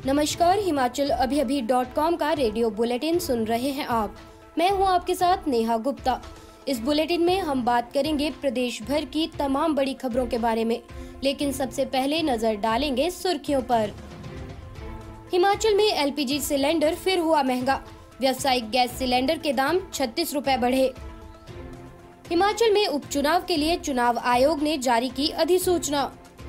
नमस्कार, हिमाचल अभी अभी .com का रेडियो बुलेटिन सुन रहे हैं आप। मैं हूं आपके साथ नेहा गुप्ता। इस बुलेटिन में हम बात करेंगे प्रदेश भर की तमाम बड़ी खबरों के बारे में, लेकिन सबसे पहले नजर डालेंगे सुर्खियों पर। हिमाचल में एलपीजी सिलेंडर फिर हुआ महंगा, व्यावसायिक गैस सिलेंडर के दाम 36 रुपए बढ़े। हिमाचल में उपचुनाव के लिए चुनाव आयोग ने जारी की अधिसूचना।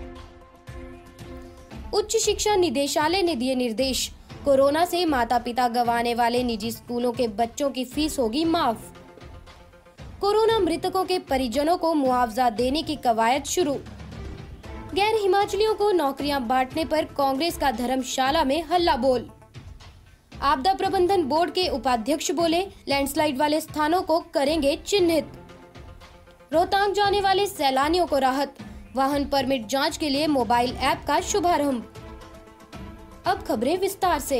उच्च शिक्षा निदेशालय ने दिए निर्देश, कोरोना से माता पिता गंवाने वाले निजी स्कूलों के बच्चों की फीस होगी माफ। कोरोना मृतकों के परिजनों को मुआवजा देने की कवायद शुरू। गैर हिमाचलियों को नौकरियां बांटने पर कांग्रेस का धर्मशाला में हल्ला बोल। आपदा प्रबंधन बोर्ड के उपाध्यक्ष बोले, लैंडस्लाइड वाले स्थानों को करेंगे चिन्हित। रोहतांग जाने वाले सैलानियों को राहत, वाहन परमिट जांच के लिए मोबाइल ऐप का शुभारंभ। अब खबरें विस्तार से।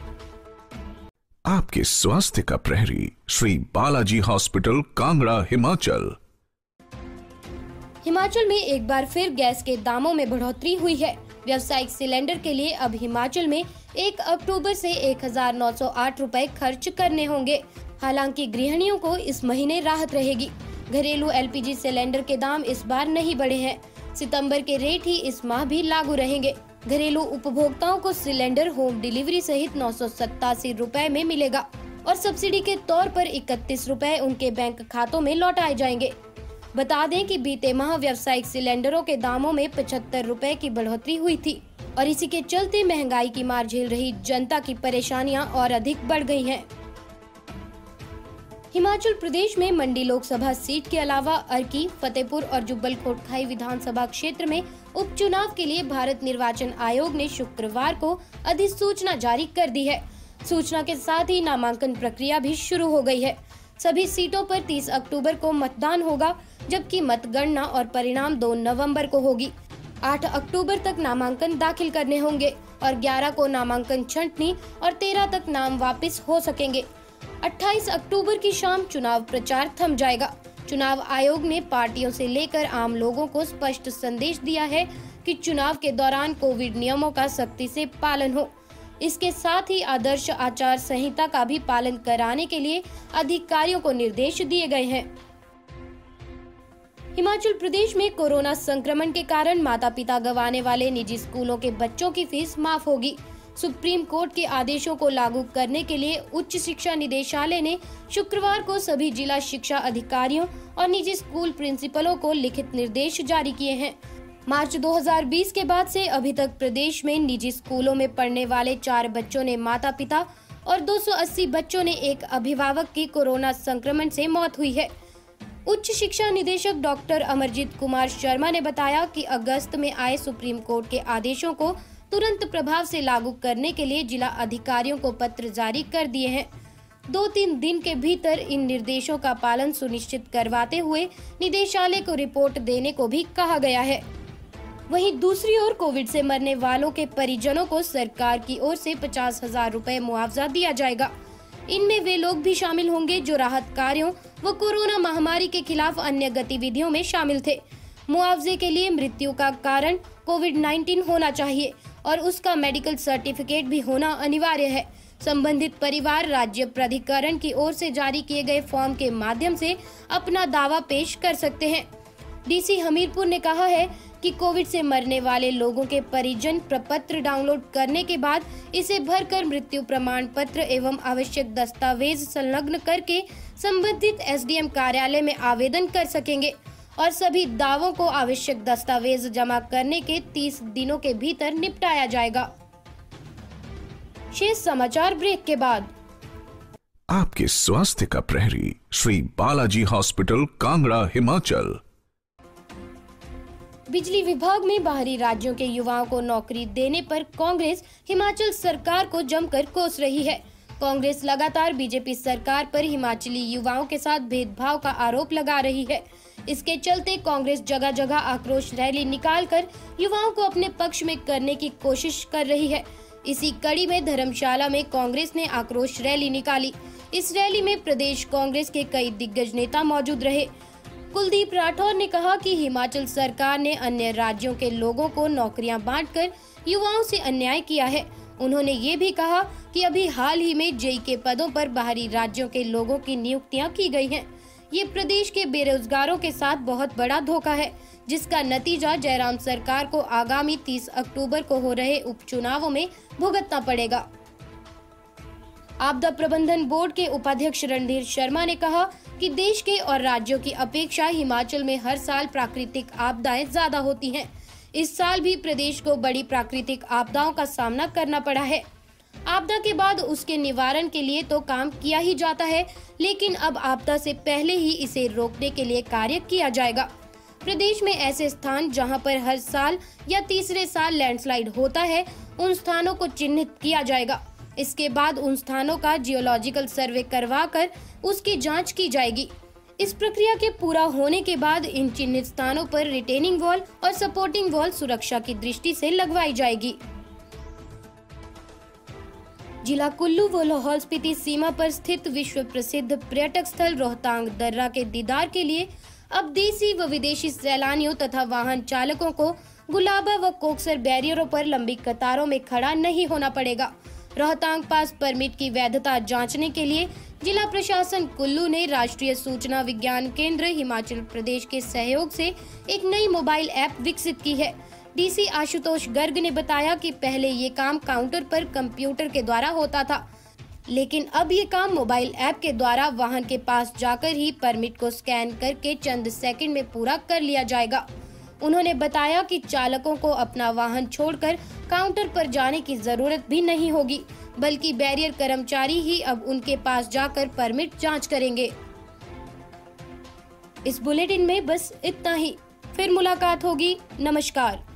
आपके स्वास्थ्य का प्रहरी, श्री बालाजी हॉस्पिटल, कांगड़ा, हिमाचल। हिमाचल में एक बार फिर गैस के दामों में बढ़ोतरी हुई है। व्यावसायिक सिलेंडर के लिए अब हिमाचल में 1 अक्टूबर से 1908 रुपए खर्च करने होंगे। हालांकि गृहिणियों को इस महीने राहत रहेगी। घरेलू एलपीजी सिलेंडर के दाम इस बार नहीं बढ़े हैं। सितंबर के रेट ही इस माह भी लागू रहेंगे। घरेलू उपभोक्ताओं को सिलेंडर होम डिलीवरी सहित 987 रुपए में मिलेगा और सब्सिडी के तौर पर 31 रुपए उनके बैंक खातों में लौटाए जाएंगे। बता दें कि बीते माह व्यावसायिक सिलेंडरों के दामों में 75 रुपए की बढ़ोतरी हुई थी और इसी के चलते महंगाई की मार झेल रही जनता की परेशानियां और अधिक बढ़ गई हैं। हिमाचल प्रदेश में मंडी लोकसभा सीट के अलावा अर्की, फतेहपुर और जुब्बल कोटखाई विधानसभा क्षेत्र में उपचुनाव के लिए भारत निर्वाचन आयोग ने शुक्रवार को अधिसूचना जारी कर दी है। सूचना के साथ ही नामांकन प्रक्रिया भी शुरू हो गई है। सभी सीटों पर 30 अक्टूबर को मतदान होगा, जबकि मतगणना और परिणाम 2 नवंबर को होगी। 8 अक्टूबर तक नामांकन दाखिल करने होंगे और 11 को नामांकन छंटनी और 13 तक नाम वापस हो सकेंगे। 28 अक्टूबर की शाम चुनाव प्रचार थम जाएगा। चुनाव आयोग ने पार्टियों से लेकर आम लोगों को स्पष्ट संदेश दिया है कि चुनाव के दौरान कोविड नियमों का सख्ती से पालन हो। इसके साथ ही आदर्श आचार संहिता का भी पालन कराने के लिए अधिकारियों को निर्देश दिए गए हैं। हिमाचल प्रदेश में कोरोना संक्रमण के कारण माता पिता गंवाने वाले निजी स्कूलों के बच्चों की फीस माफ होगी। सुप्रीम कोर्ट के आदेशों को लागू करने के लिए उच्च शिक्षा निदेशालय ने शुक्रवार को सभी जिला शिक्षा अधिकारियों और निजी स्कूल प्रिंसिपलों को लिखित निर्देश जारी किए हैं। मार्च 2020 के बाद से अभी तक प्रदेश में निजी स्कूलों में पढ़ने वाले 4 बच्चों ने माता पिता और 280 बच्चों ने एक अभिभावक की कोरोना संक्रमण से मौत हुई है। उच्च शिक्षा निदेशक डॉक्टर अमरजीत कुमार शर्मा ने बताया कि अगस्त में आए सुप्रीम कोर्ट के आदेशों को तुरंत प्रभाव से लागू करने के लिए जिला अधिकारियों को पत्र जारी कर दिए हैं। 2-3 दिन के भीतर इन निर्देशों का पालन सुनिश्चित करवाते हुए निदेशालय को रिपोर्ट देने को भी कहा गया है। वहीं दूसरी ओर कोविड से मरने वालों के परिजनों को सरकार की ओर से 50,000 रुपए मुआवजा दिया जाएगा। इनमें वे लोग भी शामिल होंगे जो राहत कार्यों व कोरोना महामारी के खिलाफ अन्य गतिविधियों में शामिल थे। मुआवजे के लिए मृत्यु का कारण कोविड-19 होना चाहिए और उसका मेडिकल सर्टिफिकेट भी होना अनिवार्य है। संबंधित परिवार राज्य प्राधिकरण की ओर से जारी किए गए फॉर्म के माध्यम से अपना दावा पेश कर सकते हैं। डीसी हमीरपुर ने कहा है कि कोविड से मरने वाले लोगों के परिजन प्रपत्र डाउनलोड करने के बाद इसे भरकर मृत्यु प्रमाण पत्र एवं आवश्यक दस्तावेज संलग्न करके संबंधित एसडीएम कार्यालय में आवेदन कर सकेंगे और सभी दावों को आवश्यक दस्तावेज जमा करने के 30 दिनों के भीतर निपटाया जाएगा। शेष समाचार ब्रेक के बाद। आपके स्वास्थ्य का प्रहरी, श्री बालाजी हॉस्पिटल, कांगड़ा, हिमाचल। बिजली विभाग में बाहरी राज्यों के युवाओं को नौकरी देने पर कांग्रेस हिमाचल सरकार को जमकर कोस रही है। कांग्रेस लगातार बीजेपी सरकार पर हिमाचली युवाओं के साथ भेदभाव का आरोप लगा रही है। इसके चलते कांग्रेस जगह जगह आक्रोश रैली निकालकर युवाओं को अपने पक्ष में करने की कोशिश कर रही है। इसी कड़ी में धर्मशाला में कांग्रेस ने आक्रोश रैली निकाली। इस रैली में प्रदेश कांग्रेस के कई दिग्गज नेता मौजूद रहे। कुलदीप राठौर ने कहा कि हिमाचल सरकार ने अन्य राज्यों के लोगों को नौकरियां बांटकर युवाओं से अन्याय किया है। उन्होंने ये भी कहा कि अभी हाल ही में जेई के पदों पर बाहरी राज्यों के लोगों की नियुक्तियां की गई हैं। ये प्रदेश के बेरोजगारों के साथ बहुत बड़ा धोखा है, जिसका नतीजा जयराम सरकार को आगामी 30 अक्टूबर को हो रहे उपचुनावों में भुगतना पड़ेगा। आपदा प्रबंधन बोर्ड के उपाध्यक्ष रणधीर शर्मा ने कहा कि देश के और राज्यों की अपेक्षा हिमाचल में हर साल प्राकृतिक आपदाएं ज्यादा होती हैं। इस साल भी प्रदेश को बड़ी प्राकृतिक आपदाओं का सामना करना पड़ा है। आपदा के बाद उसके निवारण के लिए तो काम किया ही जाता है, लेकिन अब आपदा से पहले ही इसे रोकने के लिए कार्य किया जाएगा। प्रदेश में ऐसे स्थान जहां पर हर साल या तीसरे साल लैंडस्लाइड होता है, उन स्थानों को चिन्हित किया जाएगा। इसके बाद उन स्थानों का जियोलॉजिकल सर्वे करवाकर उसकी जांच की जाएगी। इस प्रक्रिया के पूरा होने के बाद इन चिन्हित स्थानों पर रिटेनिंग वॉल और सपोर्टिंग वॉल सुरक्षा की दृष्टि से लगवाई जाएगी। जिला कुल्लू व लाहौल स्पीति सीमा पर स्थित विश्व प्रसिद्ध पर्यटक स्थल रोहतांग दर्रा के दीदार के लिए अब देसी व विदेशी सैलानियों तथा वाहन चालकों को गुलाबा व कोकसर बैरियरों पर लंबी कतारों में खड़ा नहीं होना पड़ेगा। रोहतांग पास परमिट की वैधता जांचने के लिए जिला प्रशासन कुल्लू ने राष्ट्रीय सूचना विज्ञान केंद्र हिमाचल प्रदेश के सहयोग से एक नई मोबाइल ऐप विकसित की है। डीसी आशुतोष गर्ग ने बताया कि पहले ये काम काउंटर पर कंप्यूटर के द्वारा होता था, लेकिन अब ये काम मोबाइल ऐप के द्वारा वाहन के पास जाकर ही परमिट को स्कैन करके चंद सेकंड में पूरा कर लिया जाएगा। उन्होंने बताया कि चालकों को अपना वाहन छोड़कर काउंटर पर जाने की जरूरत भी नहीं होगी, बल्कि बैरियर कर्मचारी ही अब उनके पास जाकर परमिट जांच करेंगे। इस बुलेटिन में बस इतना ही। फिर मुलाकात होगी। नमस्कार।